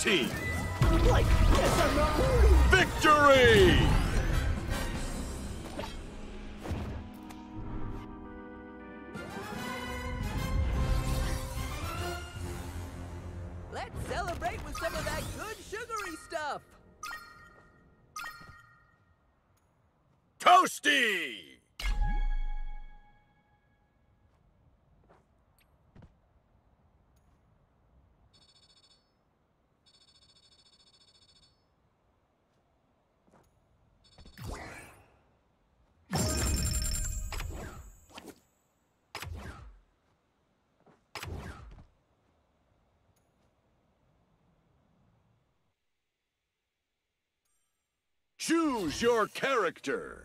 team. Like, yes, I'm not worried. Victory! Let's celebrate with some of that good sugary stuff. Toasty! Choose your character.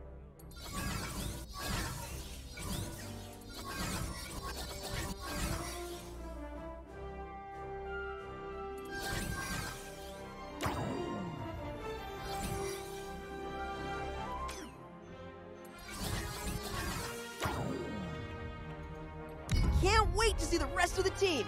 Can't wait to see the rest of the team.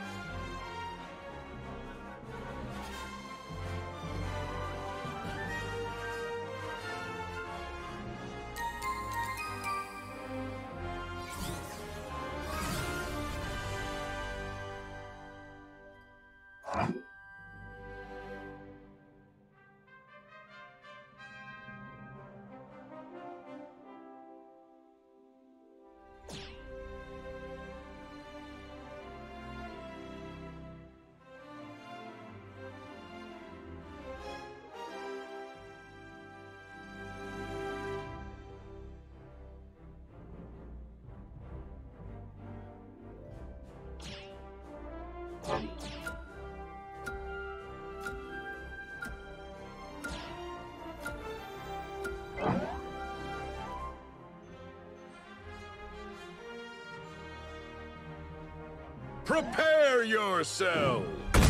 Prepare yourself!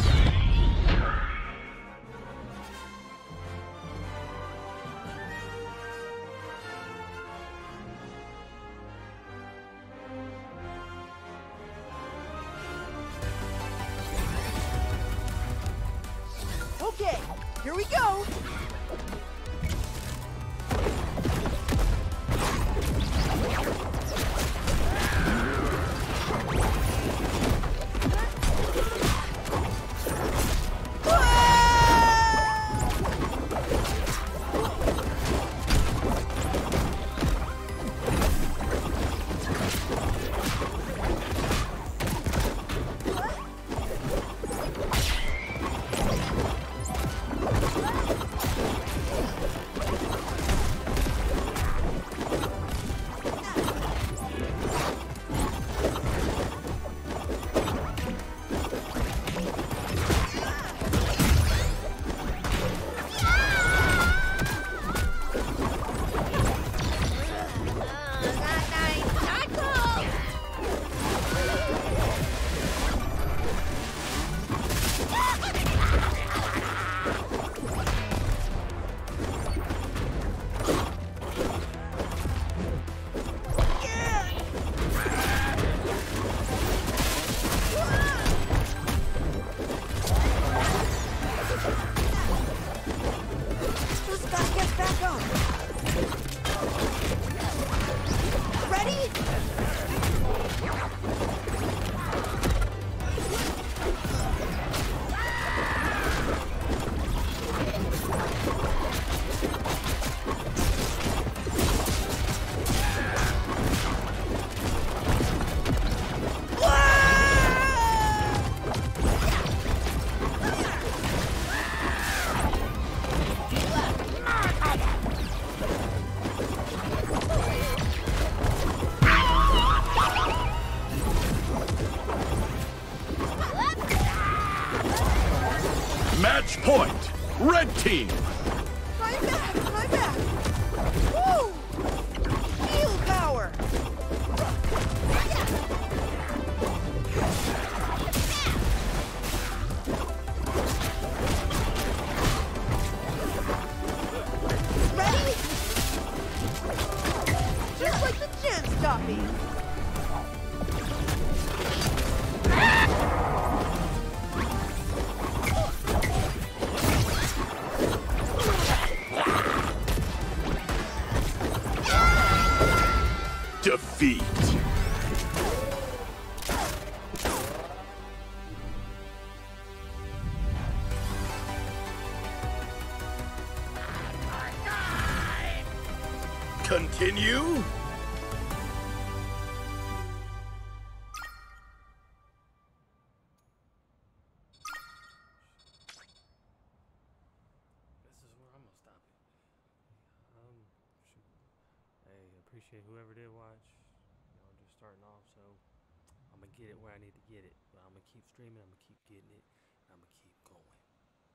Okay, here we go. Match point! Red team! My back! Woo! Heal power! Ready? Just like the gems taught me. Defeat. Continue? This is where I'm gonna stop it. Shoot. Hey, appreciate whoever did watch. You know, just starting off, so I'm gonna get it where I need to get it. But I'm gonna keep streaming. I'm gonna keep getting it. I'm gonna keep